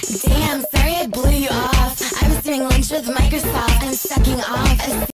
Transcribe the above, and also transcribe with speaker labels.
Speaker 1: Damn, sorry I blew you off. I was doing lunch with Microsoft. I'm sucking off.